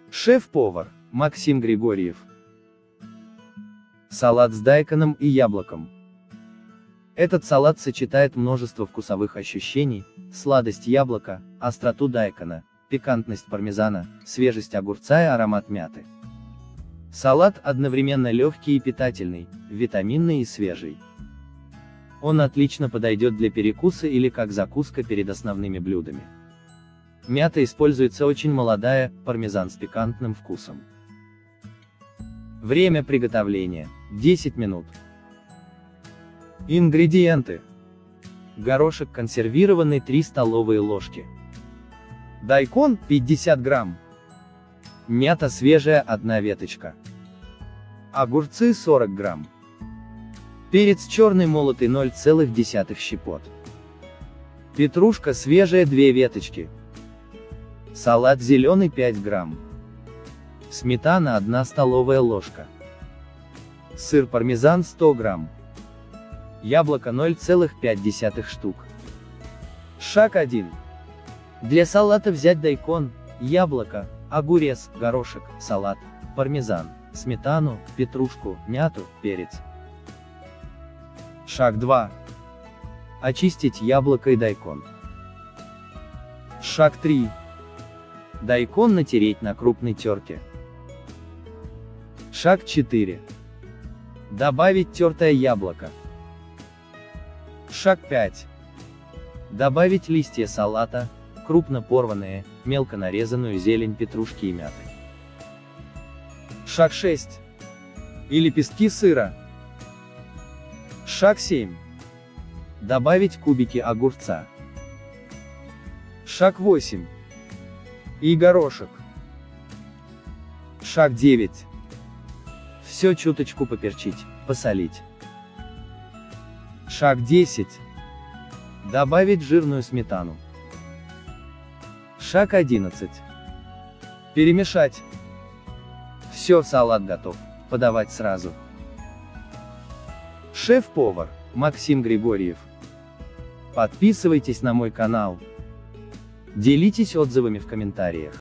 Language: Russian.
Шеф-повар Максим Григорьев. Салат с дайконом и яблоком. Этот салат сочетает множество вкусовых ощущений: сладость яблока, остроту дайкона, пикантность пармезана, свежесть огурца и аромат мяты. Салат одновременно легкий и питательный, витаминный и свежий. Он отлично подойдет для перекуса или как закуска перед основными блюдами. Мята используется очень молодая, пармезан с пикантным вкусом. Время приготовления – 10 минут. Ингредиенты. Горошек консервированный 3 столовые ложки. Дайкон 50 грамм. Мята свежая 1 веточка. Огурцы 40 грамм. Перец черный молотый 0,1 щепот. Петрушка свежая 2 веточки. Салат зеленый 5 грамм. Сметана 1 столовая ложка. Сыр пармезан 100 грамм. Яблоко 0,5 штук. Шаг 1. Для салата взять дайкон, яблоко, огурец, горошек, салат, пармезан, сметану, петрушку, мяту, перец. Шаг 2. Очистить яблоко и дайкон. Шаг 3. Дайкон натереть на крупной терке. Шаг 4. Добавить тертое яблоко. Шаг 5. Добавить листья салата, крупно порванные, мелко нарезанную зелень петрушки и мяты. Шаг 6. И лепестки сыра. Шаг 7. Добавить кубики огурца. Шаг 8. И горошек. Шаг 9. Все чуточку поперчить, посолить. Шаг 10. Добавить жирную сметану. Шаг 11. Перемешать. Все, салат готов, подавать сразу. Шеф-повар Максим Григорьев. Подписывайтесь на мой канал. Делитесь отзывами в комментариях.